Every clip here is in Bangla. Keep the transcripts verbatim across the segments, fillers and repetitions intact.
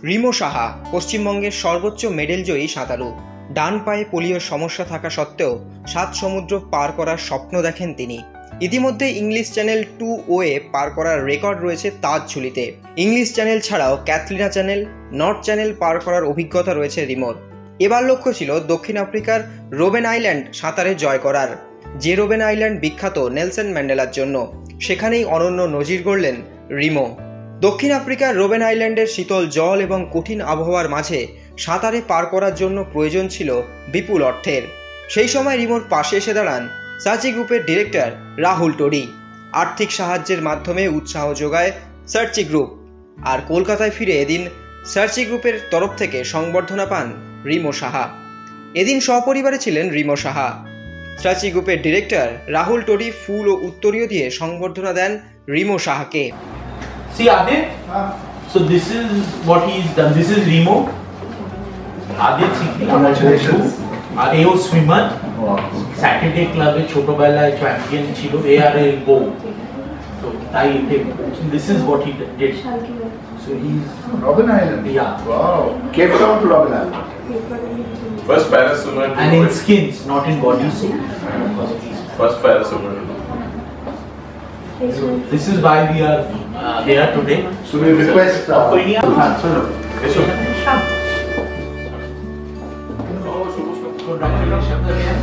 রিমো সাহা পশ্চিমবঙ্গের সর্বোচ্চ মেডেলজয়ী সাঁতারু। ডান পায়ে পোলিওর সমস্যা থাকা সত্ত্বেও সাত সমুদ্র পার করার স্বপ্ন দেখেন তিনি। ইতিমধ্যে ইংলিশ চ্যানেল টু ওয়ে পার করার রেকর্ড রয়েছে তার ঝুলিতে। ইংলিশ চ্যানেল ছাড়াও ক্যাথলিনা চ্যানেল, নর্থ চ্যানেল পার করার অভিজ্ঞতা রয়েছে রিমোর। এবার লক্ষ্য ছিল দক্ষিণ আফ্রিকার রোবেন আইল্যান্ড সাঁতারে জয় করার। যে রোবেন আইল্যান্ড বিখ্যাত নেলসন ম্যান্ডেলার জন্য, সেখানেই অনন্য নজির গড়লেন রিমো। দক্ষিণ আফ্রিকার রোবেন আইল্যান্ডের শীতল জল এবং কঠিন আবহাওয়ার মাঝে সাঁতারে পার করার জন্য প্রয়োজন ছিল বিপুল অর্থের। সেই সময় রিমোর পাশে এসে দাঁড়ান সার্চি গ্রুপের ডিরেক্টর রাহুল টোডি। আর্থিক সাহায্যের মাধ্যমে উৎসাহ যোগায় সার্চি গ্রুপ। আর কলকাতায় ফিরে এদিন সার্চি গ্রুপের তরফ থেকে সংবর্ধনা পান রিমো সাহা। এদিন সপরিবারে ছিলেন রিমো সাহা। সার্চি গ্রুপের ডিরেক্টর রাহুল টোডি ফুল ও উত্তরীয় দিয়ে সংবর্ধনা দেন রিমো সাহাকে। See Adit, so this is what he's done. This is Remo. Adit Sikri, congratulations. Are a swimmer. Saturday club e choto bela champion chilo. A R A go. So I this is what he did. So he's Robben Island. Yeah. Wow. Cape Town to Robben Island. First para swimmer. And in skins, not in body suit. First para swimmer. So this is why we are uh, here today. So we request. Uh, Congratulations again.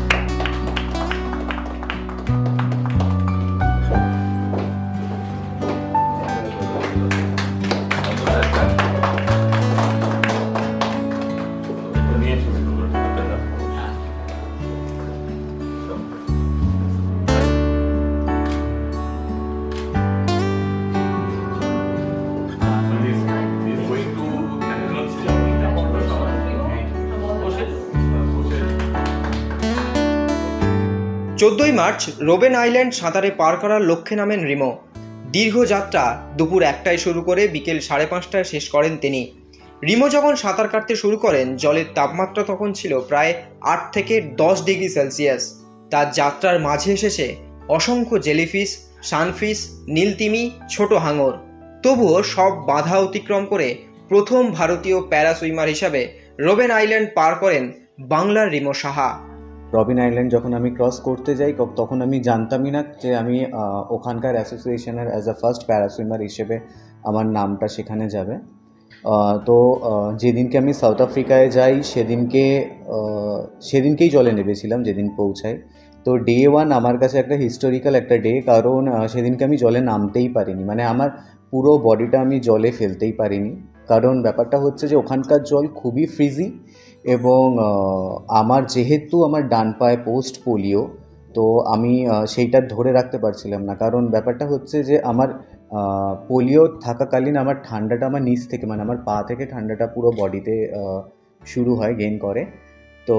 চোদ্দই মার্চ রোবেন আইল্যান্ড সাঁতারে পার করার লক্ষ্যে নামেন রিমো। দীর্ঘ যাত্রা দুপুর একটায় শুরু করে বিকেল সাড়ে পাঁচটায় শেষ করেন তিনি। রিমো যখন সাঁতার কাটতে শুরু করেন, জলের তাপমাত্রা তখন ছিল প্রায় আট থেকে দশ ডিগ্রি সেলসিয়াস। তার যাত্রার মাঝে এসেছে অসংখ্য জেলিফিশ, সানফিশ, নীলতিমি, ছোট হাঙর। তবুও সব বাধা অতিক্রম করে প্রথম ভারতীয় প্যারা সুইমার হিসাবে রোবেন আইল্যান্ড পার করেন বাংলার রিমো সাহা। রবিন আইল্যান্ড যখন আমি ক্রস করতে যাই, তখন আমি জানতামই না যে আমি ওখানকার অ্যাসোসিয়েশনের অ্যাজ আ ফার্স্ট প্যারাসুইমার হিসেবে আমার নামটা সেখানে যাবে। তো যেদিনকে আমি সাউথ আফ্রিকায় যাই সেদিনকে সেদিনকেই জলে নেমেছিলাম যেদিন পৌঁছাই। তো ডে ওয়ান আমার কাছে একটা হিস্টোরিক্যাল একটা ডে, কারণ সেদিনকে আমি জলে নামতেই পারিনি, মানে আমার পুরো বডিটা আমি জলে ফেলতেই পারিনি। কারণ ব্যাপারটা হচ্ছে যে ওখানকার জল খুবই ফ্রিজি এবং আমার যেহেতু আমার ডান পায়ে পোস্ট পোলিও, তো আমি সেইটা ধরে রাখতে পারছিলাম না। কারণ ব্যাপারটা হচ্ছে যে আমার পোলিও থাকাকালীন আমার ঠান্ডাটা আমার নিচ থেকে, মানে আমার পা থেকে ঠান্ডাটা পুরো বডিতে শুরু হয়, গেইন করে। তো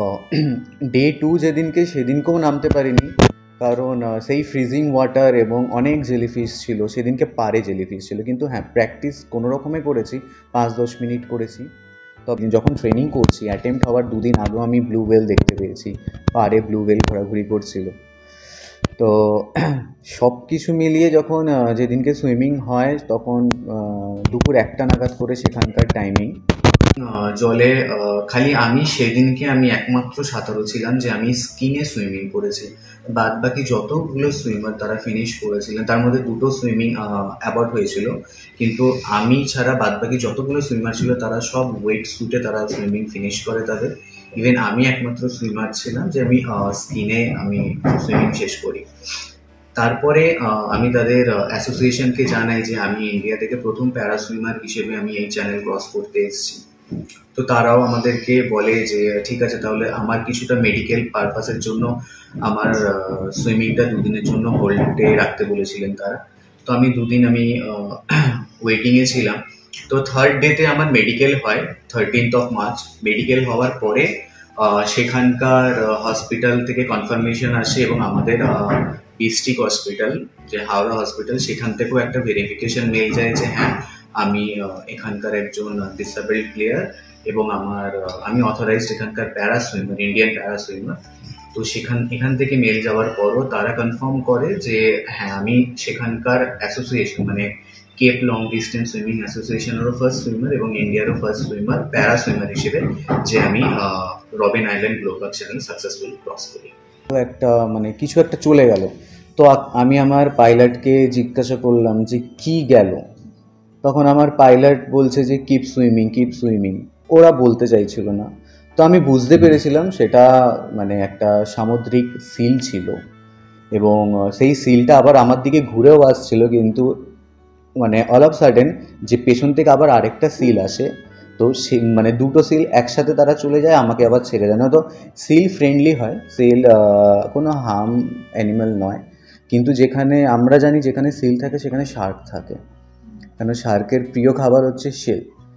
ডে টু যেদিনকে, সেদিনকেও নামতে পারিনি, কারণ সেই ফ্রিজিং ওয়াটার এবং অনেক জেলিফিশ ছিল। সেদিনকে পারে জেলিফিশ ছিল, কিন্তু হ্যাঁ প্র্যাকটিস কোনো রকমে করেছি, পাঁচ দশ মিনিট করেছি। তবে যখন ট্রেনিং করছি, অ্যাটেম্প্ট হওয়ার দুদিন আগেও আমি ব্লু ওয়েল দেখতে পেয়েছি, পাড়ে ব্লু ওয়েল ঘোরাঘুরি করছিল। তো সব কিছু মিলিয়ে যখন যেদিনকে সুইমিং হয় তখন দুপুর একটা নাগাদ করে সেখানকার টাইমিং। জলে খালি আমি সেদিনকে আমি একমাত্র সাঁতারু ছিলাম যে আমি স্কিনে সুইমিং করেছি। বাদ বাকি যতগুলো সুইমার তারা ফিনিশ করেছিলেন, তার মধ্যে দুটো সুইমিং অ্যাবর্ট হয়েছিল, কিন্তু আমি ছাড়া বাদ বাকি যতগুলো সুইমার ছিল তারা সব ওয়েট স্যুটে তারা সুইমিং ফিনিশ করে তাদের। ইভেন আমি একমাত্র সুইমার ছিলাম যে আমি স্কিনে আমি সুইমিং শেষ করি। তারপরে আমি তাদের অ্যাসোসিয়েশনকে জানাই যে আমি ইন্ডিয়া থেকে প্রথম প্যারা সুইমার হিসেবে আমি এই চ্যানেল ক্রস করতে এসেছি। তো তারাও আমাদেরকে বলে যে ঠিক আছে, তাহলে আমার কিছুটা মেডিকেল পারপাসের জন্য আমার সুইমিংটা দুদিনের জন্য হোল্ডে রাখতে বলেছিলেন তারা। তো আমি দুদিন আমি ওয়েটিংয়ে ছিলাম। তো থার্ড ডেতে আমার মেডিকেল হয়, থার্টিন্থ অফ মার্চ। মেডিকেল হওয়ার পরে সেখানকার হসপিটাল থেকে কনফার্মেশন আসে এবং আমাদের ডিস্ট্রিক্ট হসপিটাল যে হাওড়া হসপিটাল, সেখান থেকেও একটা ভেরিফিকেশন মেল যায় যে হ্যাঁ আমি এখানকার একজন ডিসেবলড প্লেয়ার এবং আমার আমি অথরাইজড এখানকার প্যারা সুইমার, ইন্ডিয়ান প্যারা সুইমার। তো সেখান এখান থেকে মেল যাওয়ার পরও তারা কনফার্ম করে যে হ্যাঁ আমি সেখানকার অ্যাসোসিয়েশন মানে কেপ লং ডিস্টেন্স সুইমিং অ্যাসোসিয়েশনেরও ফার্স্ট সুইমার এবং ইন্ডিয়ারও ফার্স্ট সুইমার প্যারা সুইমার হিসেবে যে আমি Robben island global challenge successfully cross করি। একটা মানে কিছু একটা চলে গেল, তো আমি আমার পাইলটকে জিজ্ঞাসা করলাম যে কি গেল, তখন আমার পাইলট বলছে যে কিপ সুইমিং কিপ সুইমিং, ওরা বলতে চাইছিল না। তো আমি বুঝতে পেরেছিলাম সেটা মানে একটা সামুদ্রিক সিল ছিল এবং সেই সিলটা আবার আমার দিকে ঘুরেও আসছিল, কিন্তু মানে অল অফ সাডেন যে পেছন থেকে আবার আরেকটা সিল আসে, তো সে মানে দুটো সিল একসাথে তারা চলে যায়, আমাকে আবার ছেড়ে দেয় না। তো সিল ফ্রেন্ডলি হয়, সিল কোনো হার্ম অ্যানিম্যাল নয়, কিন্তু যেখানে আমরা জানি যেখানে সিল থাকে সেখানে শার্ক থাকে, কেন শার্কের প্রিয় খাবার হচ্ছে শেল।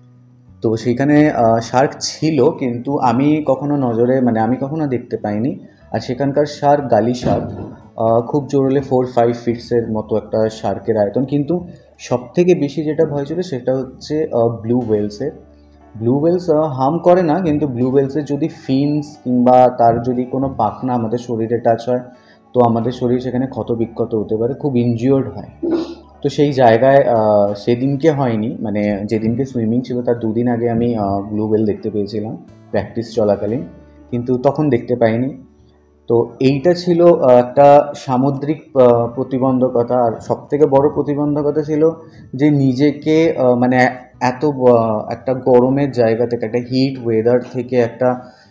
তো সেইখানে শার্ক ছিল, কিন্তু আমি কখনো নজরে মানে আমি কখনো দেখতে পাইনি। আর সেখানকার শার্ক গালি শার্ক, খুব জোর হলে ফোর ফাইভ ফিটসের মতো একটা শার্কের আয়তন। কিন্তু সব থেকে বেশি যেটা ভয় ছিল সেটা হচ্ছে ব্লু ওয়েলসের। ব্লু ওয়েলস হার্ম করে না, কিন্তু ব্লু ওয়েলসের যদি ফিনস কিংবা তার যদি কোনো পাখনা আমাদের শরীরে টাচ হয় তো আমাদের শরীর সেখানে ক্ষত বিক্ষত হতে পারে, খুব ইনজিওর্ড হয়। তো সেই জায়গায় সেদিনকে হয়নি, মানে যেদিনকে সুইমিং ছিল তার দুদিন আগে আমি ব্লু ওয়েল দেখতে পেয়েছিলাম প্র্যাকটিস চলাকালীন, কিন্তু তখন দেখতে পাইনি। তো এইটা ছিল একটা সামুদ্রিক প্রতিবন্ধকতা। আর সবথেকে বড় প্রতিবন্ধকতা ছিল যে নিজেকে মানে এত একটা গরমের জায়গা থেকে, একটা হিট ওয়েদার থেকে একটা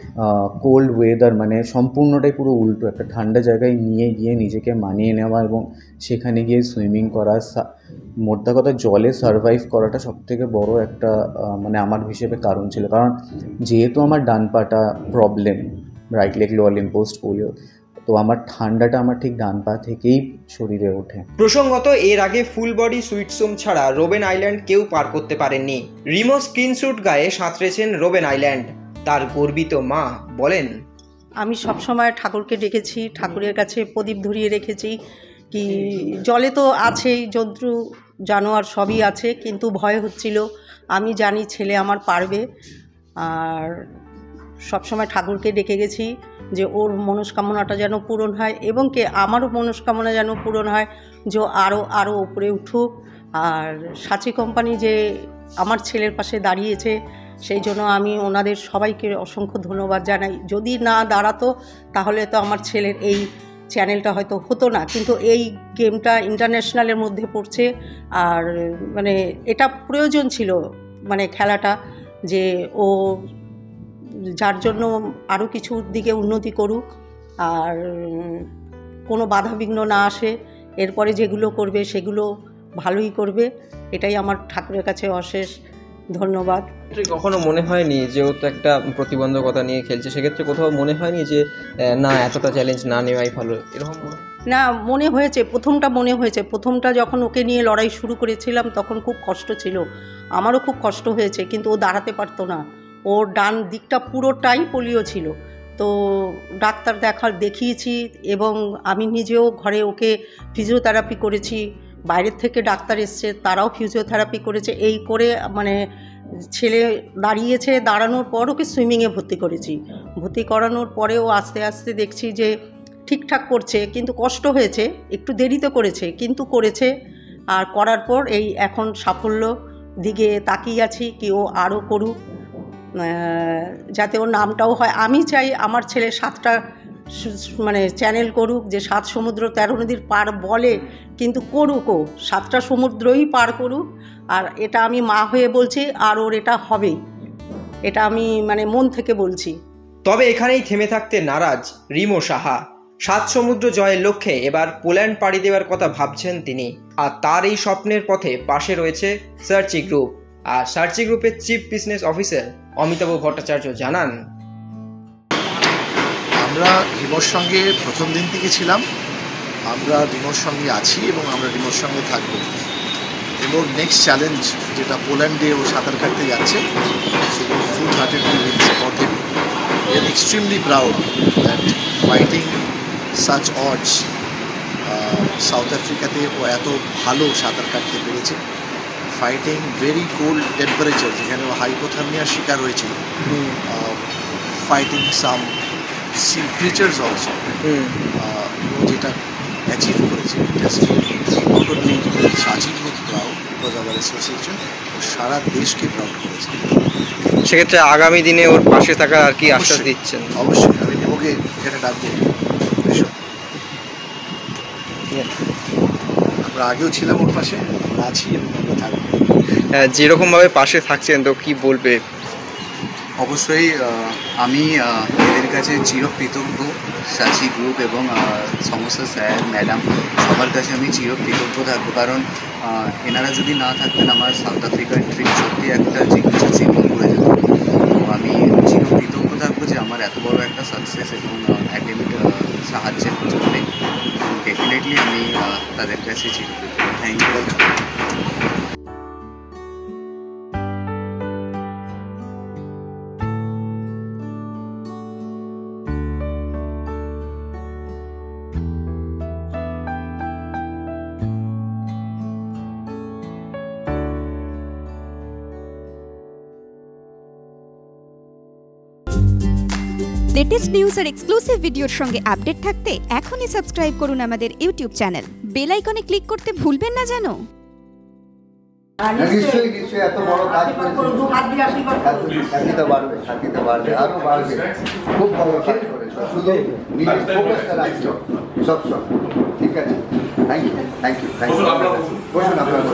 কোল্ড ওয়েদার, মানে সম্পূর্ণটাই পুরো উল্টো একটা ঠান্ডা জায়গায় নিয়ে গিয়ে নিজেকে মানিয়ে নেওয়া এবং সেখানে গিয়ে সুইমিং করা, মোদ্দা কথা জলে সারভাইভ করাটা সবথেকে বড় একটা মানে আমার হিসেবে কারণ ছিল। কারণ যেহেতু আমার ডান পাটা problem, right leg lower limb post polio, তো আমার ঠান্ডাটা আমার ঠিক ডান পা থেকেই শরীরে ওঠে। প্রসঙ্গত এর আগে ফুল বডি সুইটসুম ছাড়া রোবেন আইল্যান্ড কেউ পার করতে পারেননি। রিমো স্কিন স্যুট গায়ে সাঁতরেছেন রোবেন আইল্যান্ড। তার গর্বিত মা বলেন, আমি সবসময় ঠাকুরকে ডেকেছি, ঠাকুরের কাছে প্রদীপ ধরিয়ে রেখেছি, কি জলে তো আছেই, জন্তু জানোয়ার সবই আছে, কিন্তু ভয় হচ্ছিল। আমি জানি ছেলে আমার পারবে, আর সবসময় ঠাকুরকে ডেকে গেছি যে ওর মনস্কামনাটা যেন পূরণ হয় এবং কে আমারও মনস্কামনা যেন পূরণ হয়, যে আরও আরও উপরে উঠুক। আর সাচি কোম্পানি যে আমার ছেলের পাশে দাঁড়িয়েছে সেই জন্য আমি ওনাদের সবাইকে অসংখ্য ধন্যবাদ জানাই। যদি না দাঁড়াতো তাহলে তো আমার ছেলের এই চ্যানেলটা হয়তো হতো না, কিন্তু এই গেমটা ইন্টারন্যাশনালের মধ্যে পড়ছে, আর মানে এটা প্রয়োজন ছিল মানে খেলাটা, যে ও যার জন্য আরও কিছুর দিকে উন্নতি করুক আর কোনো বাধাবিঘ্ন না আসে, এরপরে যেগুলো করবে সেগুলো ভালোই করবে, এটাই আমার ঠাকুরের কাছে অশেষ ধন্যবাদ। কখনো মনে হয়নি যে ও তো একটা প্রতিবন্ধকতা নিয়ে খেলছে, সেক্ষেত্রে কোথাও মনে হয়নি যে না এতটা চ্যালেঞ্জ না নেওয়াই ভালো, এরকম? না, মনে হয়েছে, প্রথমটা মনে হয়েছে প্রথমটা যখন ওকে নিয়ে লড়াই শুরু করেছিলাম তখন খুব কষ্ট ছিল, আমারও খুব কষ্ট হয়েছে, কিন্তু ও দাঁড়াতে পারতো না, ওর ডান দিকটা পুরোটাই পোলিও ছিল। তো ডাক্তার দেখা দেখিয়েছি এবং আমি নিজেও ঘরে ওকে ফিজিওথেরাপি করেছি, বাইরের থেকে ডাক্তার এসছে তারাও ফিজিওথেরাপি করেছে, এই করে মানে ছেলে দাঁড়িয়েছে, দাঁড়ানোর পর ওকে সুইমিংয়ে ভর্তি করেছি। ভর্তি করানোর পরেও আস্তে আস্তে দেখছি যে ঠিকঠাক করছে, কিন্তু কষ্ট হয়েছে, একটু দেরিতে করেছে কিন্তু করেছে। আর করার পর এই এখন সাফল্য দিকে তাকিয়ে আছি, কি ও আরও করুক, যাতে ওর নামটাও হয়। আমি চাই আমার ছেলে সাতটা মানে চ্যানেল করুক, যে সাত সমুদ্র তেরো নদীর পার বলে, কিন্তু করুক, ও সাতটা সমুদ্রই পার করুক। আর এটা আমি মা হয়ে বলছি, আর ওর এটা হবেই, এটা আমি মানে মন থেকে বলছি। তবে এখানেই থেমে থাকতে নারাজ রিমো সাহা। সাত সমুদ্র জয়ের লক্ষ্যে এবার পোল্যান্ড পাড়ি দেওয়ার কথা ভাবছেন তিনি। আর তার এই স্বপ্নের পথে পাশে রয়েছে সার্চি গ্রুপ। আর সার্চি গ্রুপের chief business officer Amitabh Bhattacharya জানান, আমরা রিমোর সঙ্গে প্রথম দিন থেকে ছিলাম, আমরা রিমোর সঙ্গে আছি এবং আমরা রিমোর সঙ্গে থাকব। এবং নেক্সট চ্যালেঞ্জ যেটা পোল্যান্ডে ও সাঁতার কাটতে যাচ্ছে, সেগুলো full heartedly will support him. We are extremely proud that fighting such odds South আফ্রিকাতে ও এত ভালো সাঁতার কাটতে পেরেছে, ফাইটিং ভেরি কোল্ড টেম্পারেচার, যেখানে ও হাইপোথার্মিয়ার শিকার হয়েছিল, fighting some sea creatures also, ও যেটা অ্যাচিভ করেছে, not only Sachi group proud, was our association, ও সারা দেশকে প্রাউড করেছে। সেক্ষেত্রে আগামী দিনে ওর পাশে থাকার আর কি আশ্বাস অবশ্যই। দিচ্ছেন? অবশ্যই আমি নেমোকে এখানে ডাকবো, এসো। আমরা আগেও ছিলাম ওর পাশে, আমরা আছি এবং আমরা থাকবো। আহ, যেরকমভাবে পাশে থাকছেন তো কি বলবে? অবশ্যই আহ, আমি আহ, এদের কাছে চিরকৃতজ্ঞ, সাচি গ্রুপ এবং আহ, সমস্ত স্যার ম্যাডাম সবার কাছে আমি চিরকৃতজ্ঞ থাকবো, কারণ আহ, এনারা যদি না থাকতেন আমার সাউথ আফ্রিকার ট্রিপ সত্যি একটা জিজ্ঞাসা চিহ্ন করে যেত। তো আমি চিরকৃতজ্ঞ থাকবো যে আমার এত বড় একটা সাকসেস এবং অ্যাটেম্প সাহায্যের জন্য। ডেফিনেটলি আমি আহ, তাদের কাছে চিরকৃতজ্ঞ। Thank you. লেটেস্ট নিউজ আর এক্সক্লুসিভ ভিডিওর সঙ্গে আপডেট থাকতে এখনই সাবস্ক্রাইব করুন আমাদের ইউটিউব চ্যানেল। বেল আইকনে ক্লিক করতে ভুলবেন না যেন। নিশ্চয়ই নিশ্চয়ই এত বড় কাজ করেছে, থাকিতে পারবে, থাকিতে পারবে, আরো বাড়বে। খুব বড় কাজ করেছে, শুধু নিজের ফোকাসটা রাখছো সব সব। ঠিক আছে, thank you thank you thank you. বসুন আপনারা।